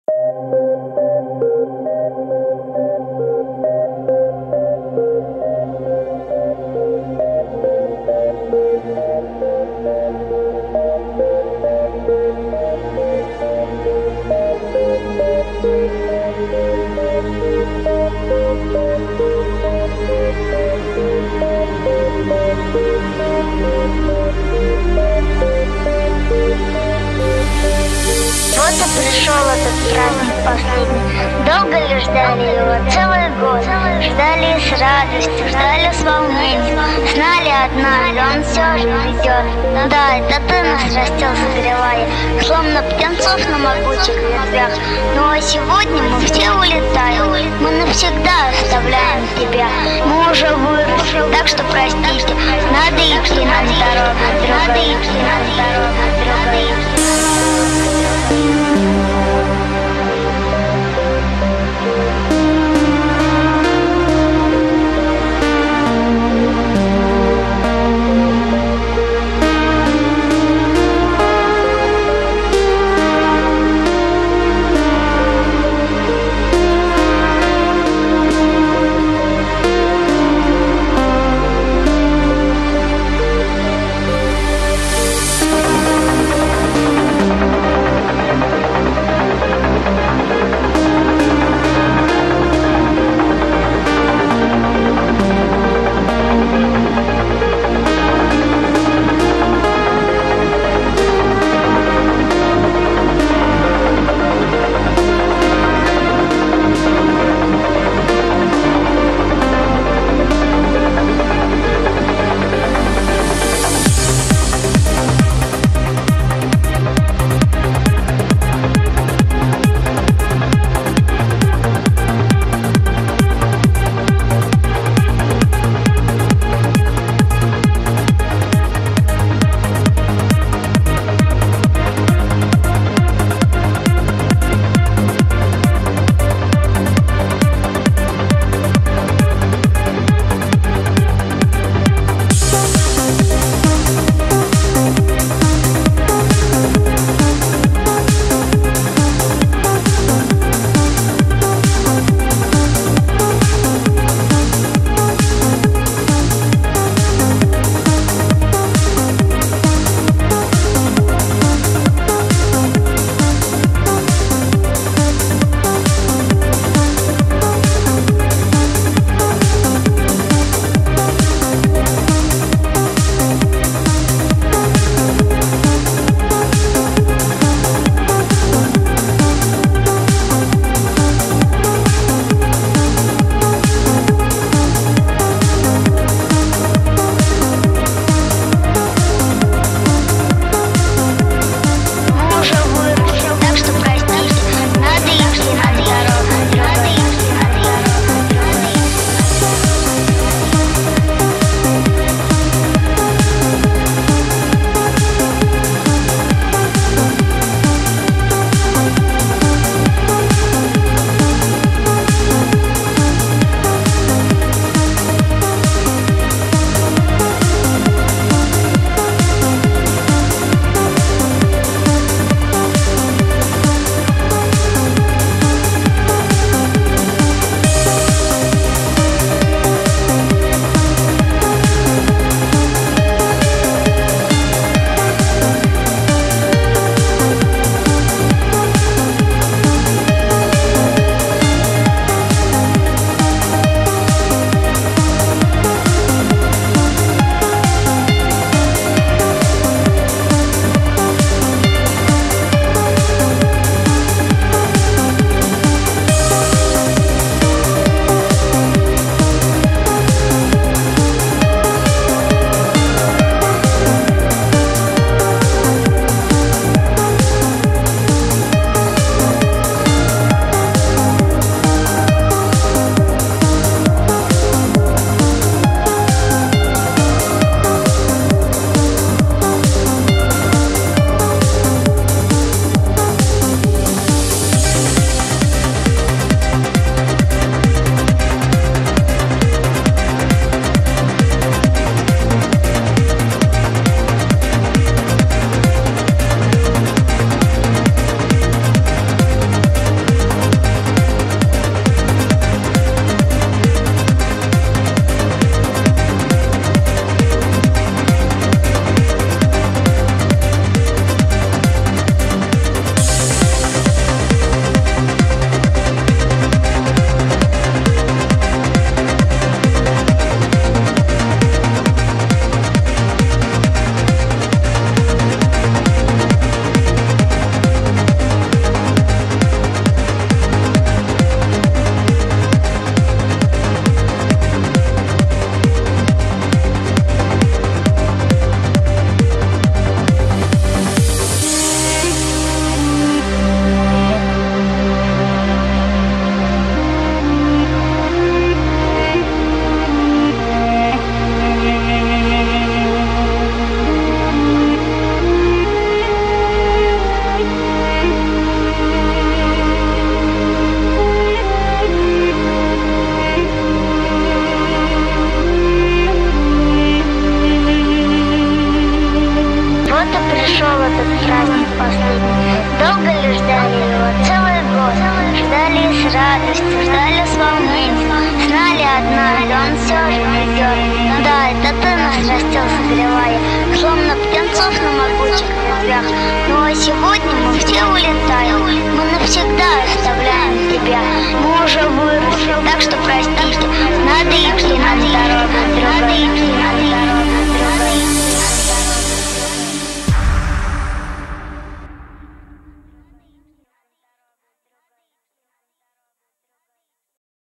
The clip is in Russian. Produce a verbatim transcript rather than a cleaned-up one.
Вот и пришел этот праздник последний. Долго ли ждали его? Целый год. Ждали с радостью, ждали с волнением. Знали однажды, он все же придет. Да, это ты нас растил, согревая, словно птенцов на могучих ветвях. Ну а сегодня мы все улетаем. Мы навсегда оставляем тебя. Мы уже выросли, так что простите. Надо идти нам дорога, надо идти нам дорога, надо идти. праздник последний. Долго ли ждали его? Целый год. Ждали с радостью, ждали с волнением. Знали однажды, он все же придет. Да, это ты нас растил, согревая, словно птенцов на могучих ветвях. Ну а сегодня мы все улетаем, мы навсегда оставляем тебя. Мы уже выросли, так что простите, надо идти нам дорогу.